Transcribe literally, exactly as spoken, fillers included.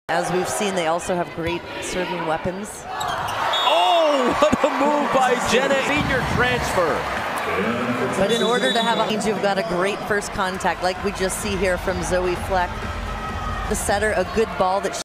As we've seen, they also have great serving weapons. Oh, what a move by Jenna, senior transfer. But in order to have a change, you've got a great first contact, like we just see here from Zoe Fleck. The setter, a good ball that